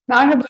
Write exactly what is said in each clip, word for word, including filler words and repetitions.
Merhaba.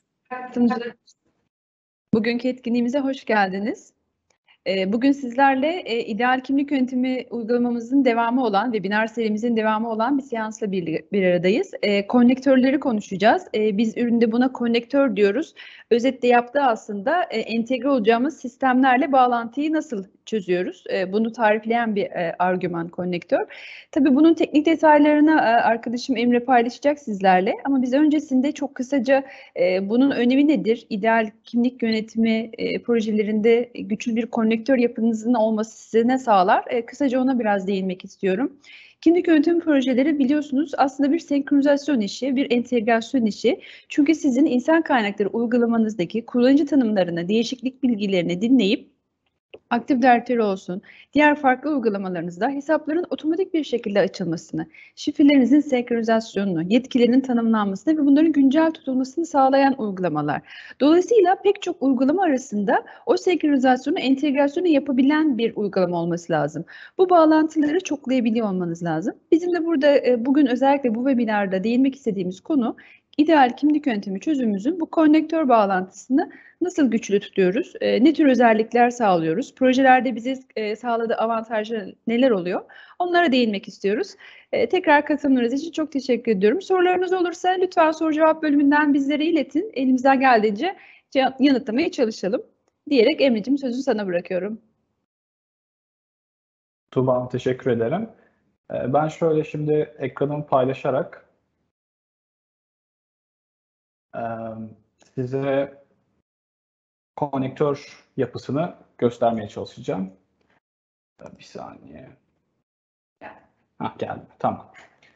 Bugünkü etkinliğimize hoş geldiniz. Eee, bugün sizlerle, eee, ideal kimlik yönetimi uygulamamızın devamı olan, webinar serimizin devamı olan bir seansla birli bir aradayız. Eee, konnektörleri konuşacağız. Eee, biz üründe buna konnektör diyoruz. Özetle yaptığı aslında, eee, entegre olacağımız sistemlerle bağlantıyı nasıl çözüyoruz? Eee, bunu tarifleyen bir, eee, argüman konnektör. Tabii bunun teknik detaylarını, eee, arkadaşım Emre paylaşacak sizlerle ama biz öncesinde çok kısaca, eee, bunun önemi nedir? İdeal kimlik yönetimi, eee, projelerinde güçlü bir konnektör yapınızın olması size ne sağlar? Eee, kısaca ona biraz değinmek istiyorum. Kimlik yönetimi projeleri biliyorsunuz aslında bir senkronizasyon işi, bir entegrasyon işi. Çünkü sizin insan kaynakları uygulamanızdaki kullanıcı tanımlarını, değişiklik bilgilerini dinleyip Active Directory olsun, diğer farklı uygulamalarınızda hesapların otomatik bir şekilde açılmasını, şifrelerinizin senkronizasyonunu, yetkilerin tanımlanmasını ve bunların güncel tutulmasını sağlayan uygulamalar. Dolayısıyla pek çok uygulama arasında o senkronizasyonu, entegrasyonu yapabilen bir uygulama olması lazım. Bu bağlantıları çoklayabiliyor olmanız lazım. Bizim de burada e, bugün özellikle bu webinarda değinmek istediğimiz konu ideal kimlik yönetimi çözümümüzün bu konnektör bağlantısını nasıl güçlü tutuyoruz? E, ne tür özellikler sağlıyoruz? Projelerde bize e, sağladığı avantajlar neler oluyor? Onlara değinmek istiyoruz. E, tekrar katılımlarınız için çok teşekkür ediyorum. Sorularınız olursa lütfen soru cevap bölümünden bizlere iletin. Elimizden geldiğince yanıtlamaya çalışalım diyerek Emre'cim sözü sana bırakıyorum. Tuğba Hanım, teşekkür ederim. Ben şöyle şimdi ekranımı paylaşarak size konnektör yapısını göstermeye çalışacağım. Bir saniye. Hah, geldi. Tamam.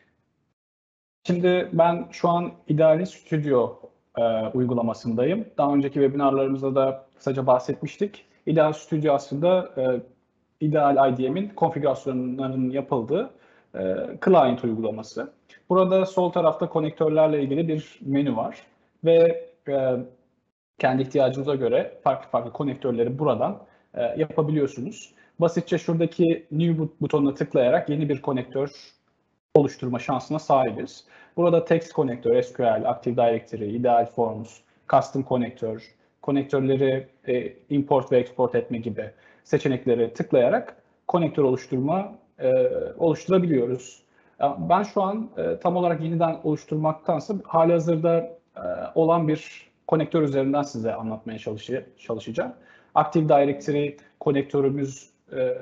Şimdi ben şu an Ideal'in Studio e, uygulamasındayım. Daha önceki webinarlarımızda da kısaca bahsetmiştik. Ideal Studio aslında e, Ideal I D M'in konfigürasyonlarının yapıldığı e, client uygulaması. Burada sol tarafta konektörlerle ilgili bir menü var ve e, kendi ihtiyacınıza göre farklı farklı konektörleri buradan e, yapabiliyorsunuz. Basitçe şuradaki New butonuna tıklayarak yeni bir konektör oluşturma şansına sahibiz. Burada text konektör, S Q L, Active Directory, Ideal Forms, Custom konektör, konektörleri e, import ve export etme gibi seçenekleri tıklayarak konektör oluşturma e, oluşturabiliyoruz. Ben şu an e, tam olarak yeniden oluşturmaktansa halihazırda e, olan bir konektör üzerinden size anlatmaya çalışacağım. Active Directory konektörümüz e,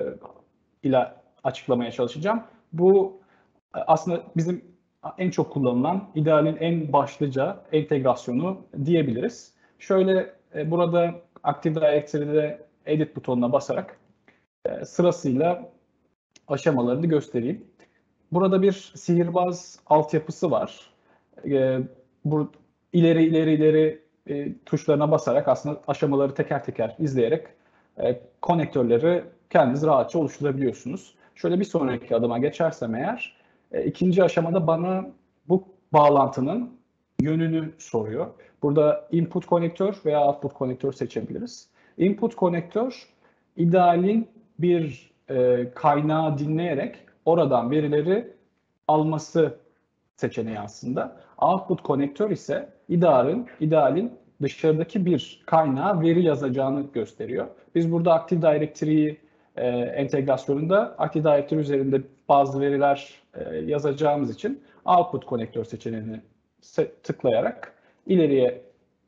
ile açıklamaya çalışacağım. Bu aslında bizim en çok kullanılan, idealin en başlıca entegrasyonu diyebiliriz. Şöyle e, burada Active Directory'de Edit butonuna basarak e, sırasıyla aşamalarını göstereyim. Burada bir sihirbaz altyapısı var. E, bu ileri ileri ileri e, tuşlarına basarak aslında aşamaları teker teker izleyerek e, konektörleri kendiniz rahatça oluşturabiliyorsunuz. Şöyle bir sonraki adıma geçersem eğer, e, ikinci aşamada bana bu bağlantının yönünü soruyor. Burada input konektör veya output konektör seçebiliriz. Input konektör, idealin bir e, kaynağı dinleyerek oradan verileri alması seçeneği aslında. Output konektör ise idealin, idealin dışarıdaki bir kaynağa veri yazacağını gösteriyor. Biz burada Active Directory e, entegrasyonunda Active Directory üzerinde bazı veriler e, yazacağımız için output konektör seçeneğini tıklayarak ileriye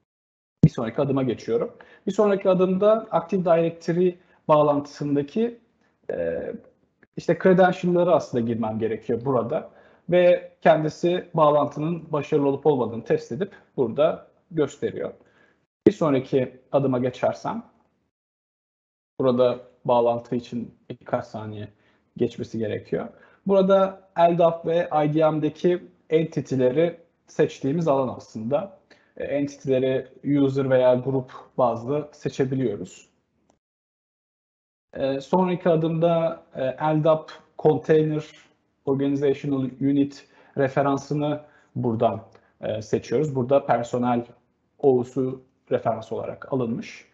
bir sonraki adıma geçiyorum. Bir sonraki adımda Active Directory bağlantısındaki e, işte credential'ları aslında girmem gerekiyor burada ve kendisi bağlantının başarılı olup olmadığını test edip burada gösteriyor. Bir sonraki adıma geçersem, burada bağlantı için birkaç saniye geçmesi gerekiyor. Burada L D A P ve I D M'deki entity'leri seçtiğimiz alan aslında. Entity'leri user veya grup bazlı seçebiliyoruz. Sonraki adımda L D A P Container Organizational Unit referansını buradan seçiyoruz. Burada personel O'su referans olarak alınmış.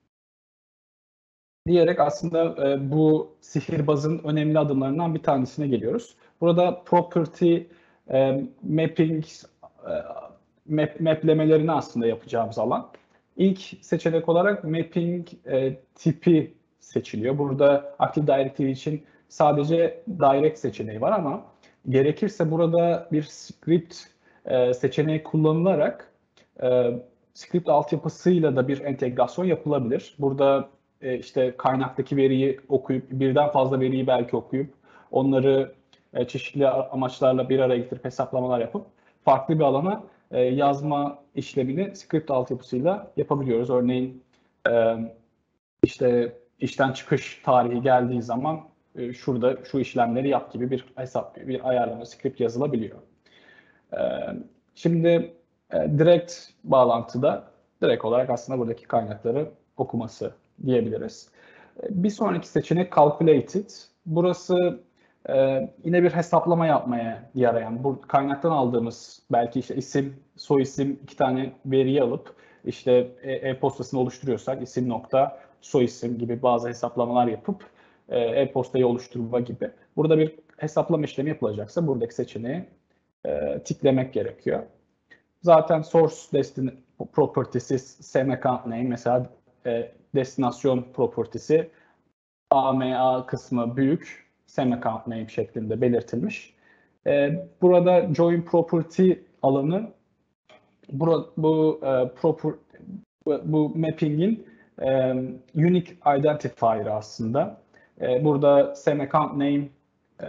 Diyerek aslında bu sihirbazın önemli adımlarından bir tanesine geliyoruz. Burada property mapping map, maplemelerini aslında yapacağımız alan. İlk seçenek olarak mapping e, tipi seçiliyor. Burada Active Directory için sadece direct seçeneği var ama gerekirse burada bir script e, seçeneği kullanılarak e, script altyapısıyla da bir entegrasyon yapılabilir. Burada e, işte kaynaktaki veriyi okuyup, birden fazla veriyi belki okuyup, onları e, çeşitli amaçlarla bir araya getirip hesaplamalar yapıp farklı bir alana e, yazma işlemini script altyapısıyla yapabiliyoruz. Örneğin e, işte işten çıkış tarihi geldiği zaman e, şurada şu işlemleri yap gibi bir hesap, bir ayarlama script yazılabiliyor. E, şimdi e, direkt bağlantıda direkt olarak aslında buradaki kaynakları okuması diyebiliriz. E, bir sonraki seçenek calculated. Burası ee, yine bir hesaplama yapmaya yarayan, bu kaynaktan aldığımız belki işte isim, soy isim iki tane veriyi alıp işte e-postasını oluşturuyorsak isim nokta soy isim gibi bazı hesaplamalar yapıp e-postayı oluşturma gibi. Burada bir hesaplama işlemi yapılacaksa buradaki seçeneği e, tiklemek gerekiyor. Zaten source destin property'si same account name mesela e, destinasyon property'si A M A kısmı büyük, same account name şeklinde belirtilmiş. Ee, burada join property alanı bu, bu, e, proper, bu, bu mapping'in e, unique identifier aslında. E, burada same account name e,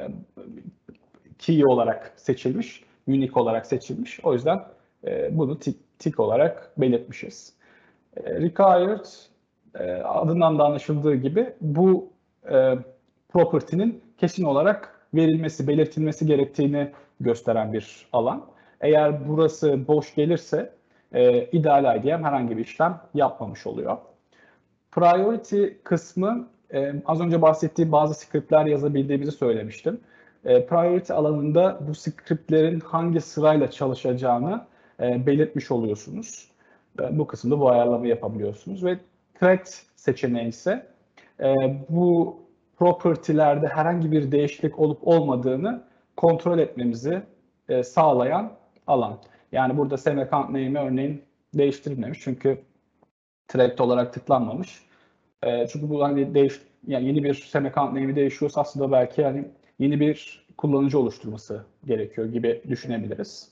key olarak seçilmiş, unique olarak seçilmiş. O yüzden e, bunu tik, tik olarak belirtmişiz. E, required e, adından da anlaşıldığı gibi bu e, property'nin kesin olarak verilmesi, belirtilmesi gerektiğini gösteren bir alan. Eğer burası boş gelirse e, ideal I D M herhangi bir işlem yapmamış oluyor. Priority kısmı e, az önce bahsettiğim bazı scriptler yazabildiğimizi söylemiştim. E, priority alanında bu scriptlerin hangi sırayla çalışacağını e, belirtmiş oluyorsunuz. E, bu kısımda bu ayarlamayı yapabiliyorsunuz ve thread seçeneği ise e, bu property'lerde herhangi bir değişiklik olup olmadığını kontrol etmemizi e, sağlayan alan. Yani burada same account name'i örneğin değiştirilmemiş çünkü thread olarak tıklanmamış. E, çünkü bu hani değiş, yani yeni bir same account name'i değişiyorsa aslında belki yani yeni bir kullanıcı oluşturması gerekiyor gibi düşünebiliriz.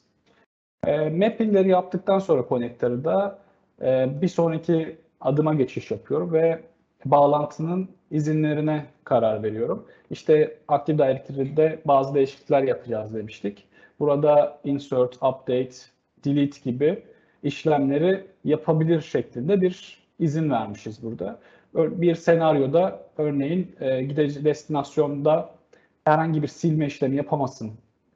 E, mappingleri yaptıktan sonra connector'da e, bir sonraki adıma geçiş yapıyorum ve bağlantının izinlerine karar veriyorum. İşte Active Directory'de bazı değişiklikler yapacağız demiştik. Burada insert, update, delete gibi işlemleri yapabilir şeklinde bir izin vermişiz burada. Bir senaryoda örneğin e, gidici destinasyonda herhangi bir silme işlemi yapamasın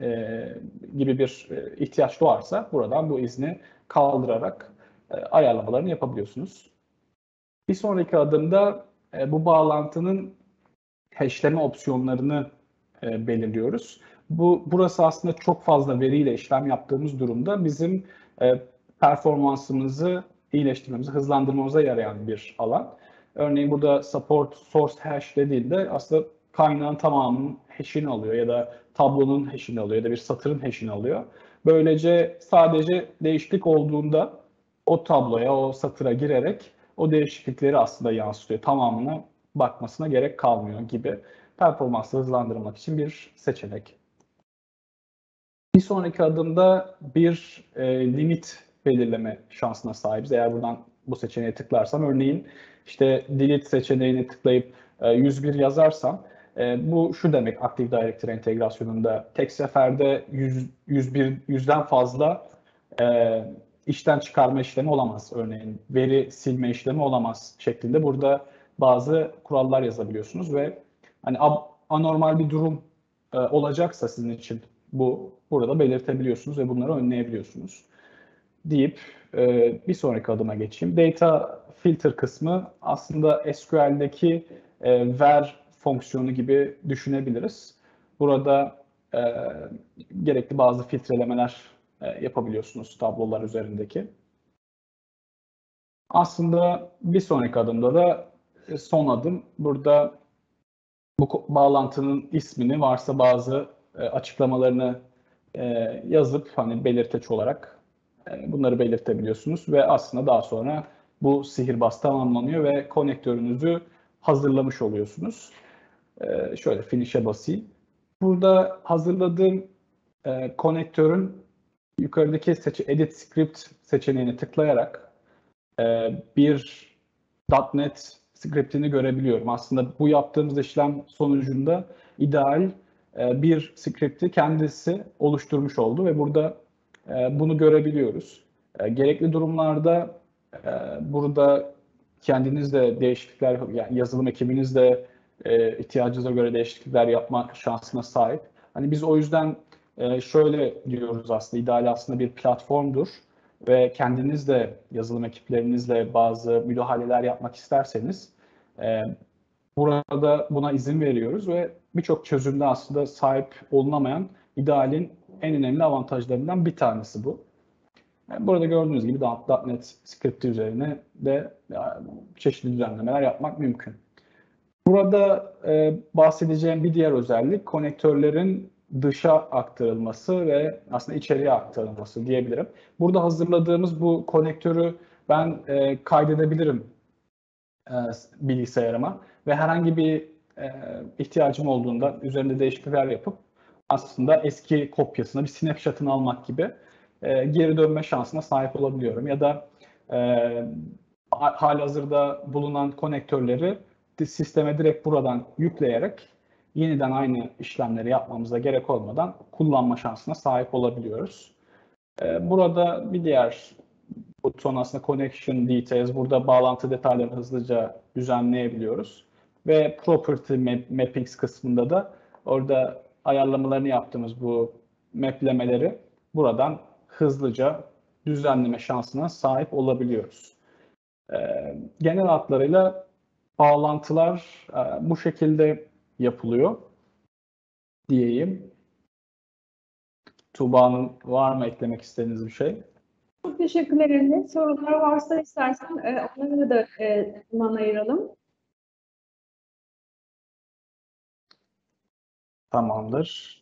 e, gibi bir e, ihtiyaç doğarsa buradan bu izni kaldırarak e, ayarlamalarını yapabiliyorsunuz. Bir sonraki adımda e, bu bağlantının hashleme opsiyonlarını e, belirliyoruz. Bu burası aslında çok fazla veriyle işlem yaptığımız durumda bizim e, performansımızı iyileştirmemizi, hızlandırmamıza yarayan bir alan. Örneğin burada support source hash dediğinde aslında kaynağın tamamının hash'ini alıyor ya da tablonun hash'ini alıyor ya da bir satırın hash'ini alıyor. Böylece sadece değişiklik olduğunda o tabloya, o satıra girerek o değişiklikleri aslında yansıtıyor. Tamamına bakmasına gerek kalmıyor gibi performansı hızlandırmak için bir seçenek. Bir sonraki adımda bir e, limit belirleme şansına sahibiz. Eğer buradan bu seçeneğe tıklarsam örneğin işte delete seçeneğini tıklayıp e, yüz bir yazarsam e, bu şu demek Active Directory entegrasyonunda tek seferde yüz, yüz bir, yüzden fazla e, işten çıkarma işlemi olamaz. Örneğin veri silme işlemi olamaz şeklinde burada bazı kurallar yazabiliyorsunuz ve hani anormal bir durum e, olacaksa sizin için bu burada belirtebiliyorsunuz ve bunları önleyebiliyorsunuz deyip e, bir sonraki adıma geçeyim. Data filter kısmı aslında S Q L'deki e, ver fonksiyonu gibi düşünebiliriz. Burada e, gerekli bazı filtrelemeler e, yapabiliyorsunuz tablolar üzerindeki. Aslında bir sonraki adımda da e, son adım burada bu bağlantının ismini varsa bazı e, açıklamalarını e, yazıp hani belirteç olarak E, bunları belirtebiliyorsunuz ve aslında daha sonra bu sihirbaz tamamlanıyor ve konektörünüzü hazırlamış oluyorsunuz. E, şöyle finish'e basayım. Burada hazırladığım e, konektörün yukarıdaki seçe Edit Script seçeneğine tıklayarak e, bir .nokta .NET scriptini görebiliyorum. Aslında bu yaptığımız işlem sonucunda ideal e, bir scripti kendisi oluşturmuş oldu ve burada e, bunu görebiliyoruz. E, gerekli durumlarda e, burada kendiniz de değişiklikler, yani yazılım ekibiniz de e, ihtiyacınıza göre değişiklikler yapma şansına sahip. Hani biz o yüzden e, şöyle diyoruz, aslında ideal aslında bir platformdur ve kendiniz de yazılım ekiplerinizle bazı müdahaleler yapmak isterseniz e, burada buna izin veriyoruz ve birçok çözümde aslında sahip olunamayan idealin en önemli avantajlarından bir tanesi bu. Yani burada gördüğünüz gibi .nokta .NET scripti üzerine de yani, çeşitli düzenlemeler yapmak mümkün. Burada e, bahsedeceğim bir diğer özellik konektörlerin dışa aktarılması ve aslında içeriye aktarılması diyebilirim. Burada hazırladığımız bu konektörü ben e, kaydedebilirim e, bilgisayarıma ve herhangi bir e, ihtiyacım olduğunda üzerinde değişiklikler yapıp aslında eski kopyasını, bir snapshot'ını almak gibi e, geri dönme şansına sahip olabiliyorum. Ya da e, halihazırda bulunan konektörleri sisteme direkt buradan yükleyerek yeniden aynı işlemleri yapmamıza gerek olmadan kullanma şansına sahip olabiliyoruz. Burada bir diğer buton aslında Connection Details. Burada bağlantı detaylarını hızlıca düzenleyebiliyoruz. Ve Property Mappings kısmında da orada ayarlamalarını yaptığımız bu maplemeleri buradan hızlıca düzenleme şansına sahip olabiliyoruz. Genel hatlarıyla bağlantılar bu şekilde yapılıyor diyeyim. Tuğba'nın var mı eklemek istediğiniz bir şey? Çok teşekkürler Emre. Sorular varsa istersen e, onlara da e, zaman ayıralım. Tamamdır.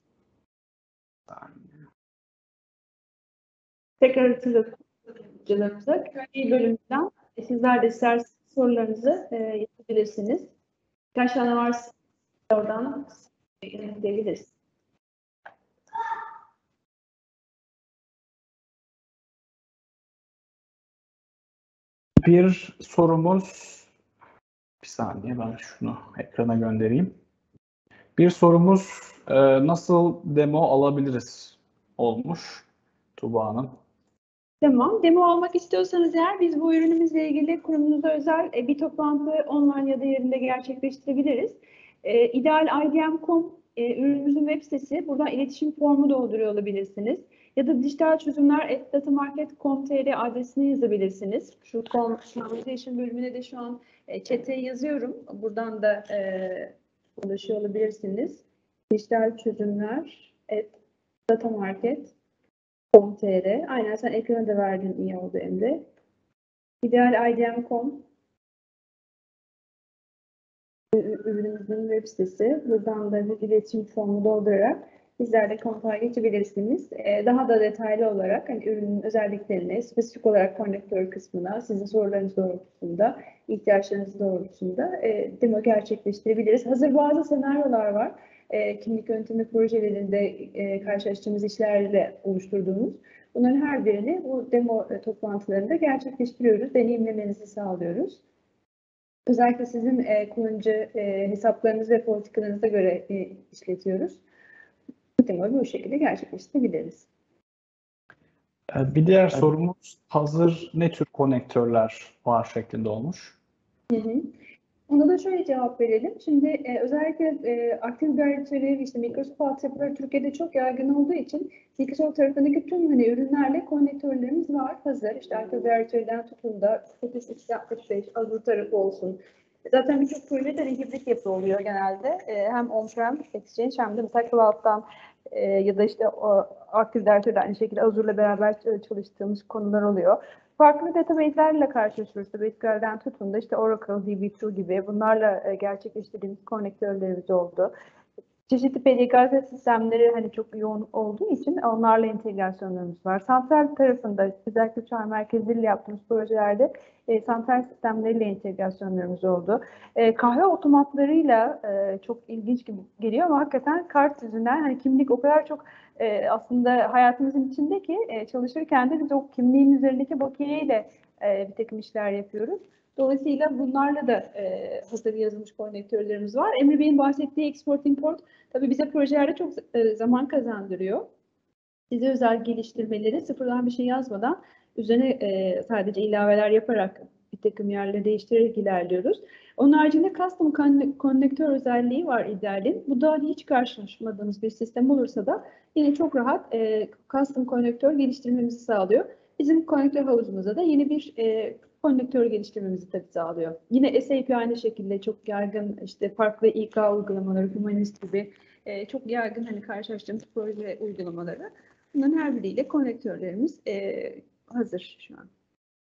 Tekrar hatırlatıcılarımıza bir bölümden e, sizler de isterseniz sorularınızı e, yapabilirsiniz. Kaç tane varsa oradan yanıtlayabiliriz. Bir sorumuz, bir saniye ben şunu ekrana göndereyim. Bir sorumuz e, nasıl demo alabiliriz olmuş Tuğba Hanım. Tamam. Demo almak istiyorsanız eğer biz bu ürünümüzle ilgili kurumunuza özel e, bir toplantı online ya da yerinde gerçekleştirebiliriz. E, ideal I D M nokta com e, ürünümüzün web sitesi. Buradan iletişim formu dolduruyor olabilirsiniz. Ya da dijital çözümler at datamarket nokta com nokta tr adresine yazabilirsiniz. Şu conversation bölümüne de şu an e, chat'e yazıyorum. Buradan da e, ulaşıyor olabilirsiniz. Dijital çözümler at datamarket nokta com nokta tr. Aynen sen ekrana da verdin, iyi oldu Emre. ideal I D M nokta com ürünümüzün web sitesi. Buradan da bir iletişim formu doldurarak bizlerle kontağa geçebilirsiniz. Daha da detaylı olarak hani ürünün özelliklerine, spesifik olarak konnektör kısmına, sizin sorularınız doğrultusunda, ihtiyaçlarınız doğrultusunda demo gerçekleştirebiliriz. Hazır bazı senaryolar var. Kimlik yönetimi projelerinde karşılaştığımız işlerle oluşturduğumuz. Bunların her birini bu demo toplantılarında gerçekleştiriyoruz. Deneyimlemenizi sağlıyoruz. Özellikle sizin e, kullanıcı e, hesaplarınız ve politikalarınıza göre e, işletiyoruz. Bu demoyu bu şekilde gerçekleştirebiliriz. Bir diğer sorumuz hazır ne tür konektörler var şeklinde olmuş. Hı hı. Ona da şöyle cevap verelim. Şimdi e, özellikle e, Active Directory, işte Microsoft altyapıları Türkiye'de çok yaygın olduğu için Microsoft tarafındaki tüm hani ürünlerle konnektörlerimiz var, hazır. İşte Active Directory'den tutun da Office üç yüz altmış beş, Azure tarafı olsun. Zaten birçok projede de hibrit yapı oluyor genelde. E, hem on-prem Exchange hem de mesela Cloud'dan e, ya da işte o Active Directory'de aynı şekilde Azure'la beraber çalıştığımız konular oluyor. Farklı database'lerle karşılaşıyoruz. S Q L'den tutun da işte Oracle, D B iki gibi bunlarla gerçekleştirdiğimiz konnektörlerimiz oldu. Çeşitli P D K S sistemleri hani çok yoğun olduğu için onlarla entegrasyonlarımız var. Santral tarafında özellikle çağrı merkezleriyle yaptığımız projelerde e, santral sistemleriyle entegrasyonlarımız oldu. E, kahve otomatlarıyla e, çok ilginç gibi geliyor ama hakikaten kart yüzünden hani kimlik o kadar çok e, aslında hayatımızın içinde ki e, çalışırken de biz o kimliğin üzerindeki bakiyeyle e, bir takım işler yapıyoruz. Dolayısıyla bunlarla da e, hazır yazılmış konnektörlerimiz var. Emre Bey'in bahsettiği export import tabii bize projelerde çok e, zaman kazandırıyor. Size özel geliştirmeleri sıfırdan bir şey yazmadan üzerine e, sadece ilaveler yaparak bir takım yerleri değiştirerek ilerliyoruz. Onun haricinde custom konnektör özelliği var İdeal'in. Bu da hiç karşılaşmadığımız bir sistem olursa da yine çok rahat e, custom konnektör geliştirmemizi sağlıyor. Bizim konnektör havuzumuzda da yeni bir e, konnektör geliştirmemizi tabii sağlıyor. Yine S A P aynı şekilde çok yaygın işte farklı İK uygulamaları, Humanist gibi e, çok yaygın hani karşılaştığımız proje uygulamaları. Bunların her biriyle konnektörlerimiz e, hazır şu an.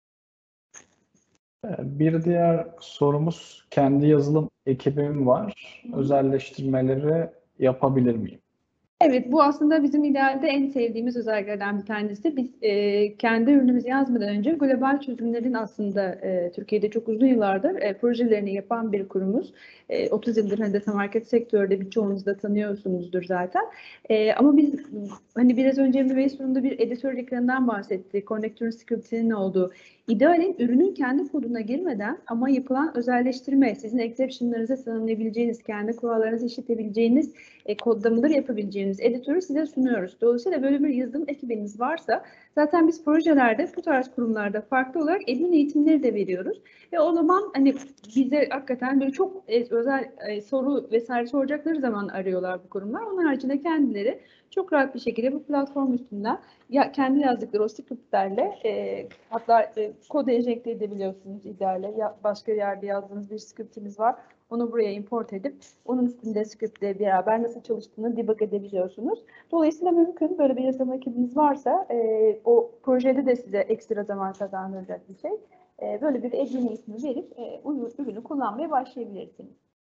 Bir diğer sorumuz, kendi yazılım ekibim var. Özelleştirmeleri yapabilir miyim? Evet, bu aslında bizim idealde en sevdiğimiz özelliklerden bir tanesi. Biz e, kendi ürünümüzü yazmadan önce global çözümlerin aslında e, Türkiye'de çok uzun yıllardır e, projelerini yapan bir kurumuz. E, otuz yıldır hani data market sektörde birçoğunuz da tanıyorsunuzdur zaten. E, ama biz hani biraz önce Emre Bey sunumda bir editör ekranından bahsetti. Connector script'inin olduğu. İdealin ürünün kendi koduna girmeden ama yapılan özelleştirme, sizin exception'larınızı tanımlayabileceğiniz, kendi kurallarınızı işletebileceğiniz e, kodlamaları yapabileceğiniz editörü size sunuyoruz. Dolayısıyla böyle bir yazılım ekibiniz varsa zaten biz projelerde bu tarz kurumlarda farklı olarak admin eğitimleri de veriyoruz. Ve o zaman hani bize hakikaten böyle çok e, özel e, soru vesaire soracakları zaman arıyorlar bu kurumlar. Onun haricinde kendileri çok rahat bir şekilde bu platform üstünden ya kendi yazdıkları o scriptlerle e, hatta e, kod enjekte edebiliyorsunuz ideale. Ya, başka yerde yazdığınız bir scriptiniz var. Onu buraya import edip onun üstünde scriptle beraber nasıl çalıştığını debug edebiliyorsunuz. Dolayısıyla mümkün böyle bir yazılım ekibiniz varsa e, o projede de size ekstra zaman kazandıracak bir şey. E, böyle bir admin eğitimi verip e, ürünü kullanmaya başlayabilirsiniz.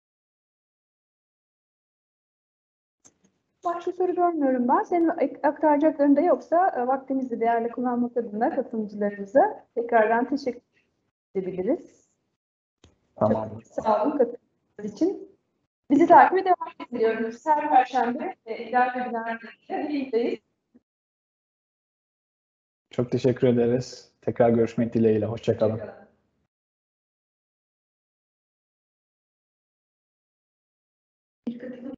Başka soru görmüyorum ben. Senin aktaracakların da yoksa e, vaktimizi değerli kullanmak adına katılımcılarımıza tekrardan teşekkür edebiliriz. Tamam. Çok sağ olun katıldığınız için. Bizi takibe devam ediyoruz. Her perşembe e, ileride günlerde birlikteyiz. Çok teşekkür ederiz. Tekrar görüşmek dileğiyle. Hoşça kalın. Bir katılım